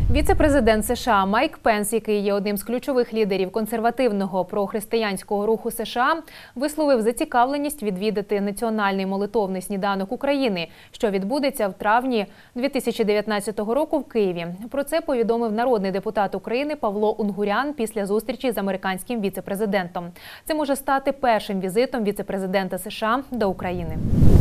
Віце-президент США Майк Пенс, який є одним з ключових лідерів консервативного прохристиянського руху США, висловив зацікавленість відвідати національний молитовний сніданок України, що відбудеться в травні 2019 року в Києві. Про це повідомив народний депутат України Павло Унгурян після зустрічі з американським віце-президентом. Це може стати першим візитом віце-президента США до України.